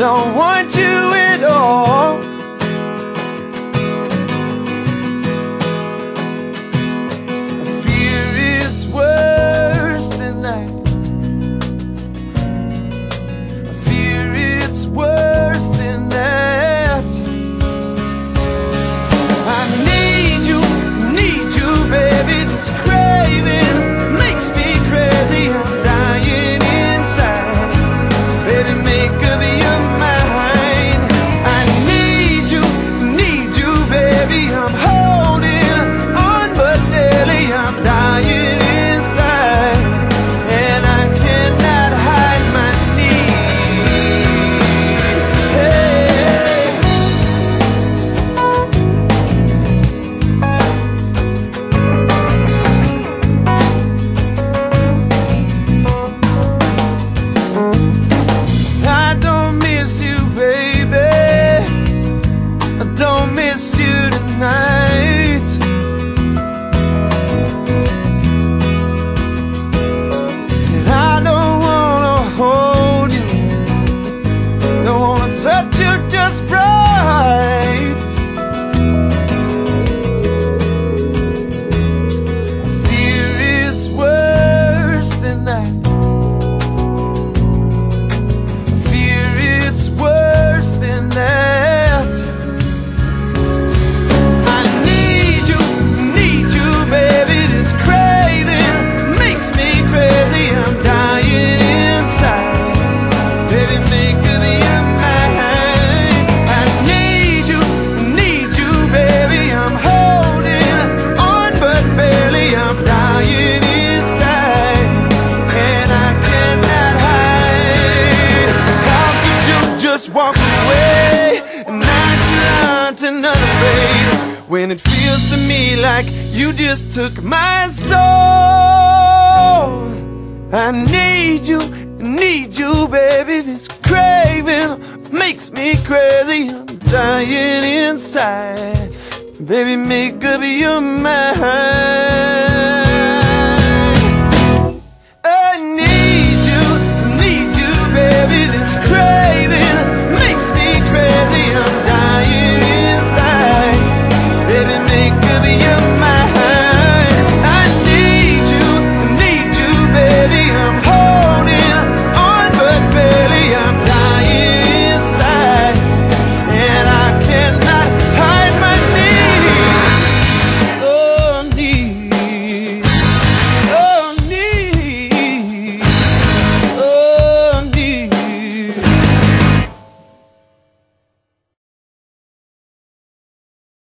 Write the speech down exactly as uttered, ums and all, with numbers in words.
don't want you at all. I fear it's worse than that. I fear it's worse than that. I need you, need you, baby. This craving makes me crazy. I'm dying inside. Baby, make up your mind. I need you, need you, baby. I'm holding on, but barely. I'm dying inside, and I cannot hide my need. Hey. I don't miss you, baby. I don't miss you tonight. And I don't wanna hold you, don't wanna touch you just right. I fear it's worse than that. I fear it's worse than that. I need you, need you, baby. This craving makes me crazy. I'm dying inside. Baby, make up your mind. I need you, need you, baby. I'm holding on, but barely. I'm dying inside, and I cannot hide. How could you just walk away and nonchalant and unafraid, when it feels to me like you just took my soul? I need you, need you, baby. This craving makes me crazy. I'm dying inside. Baby, make up your mind.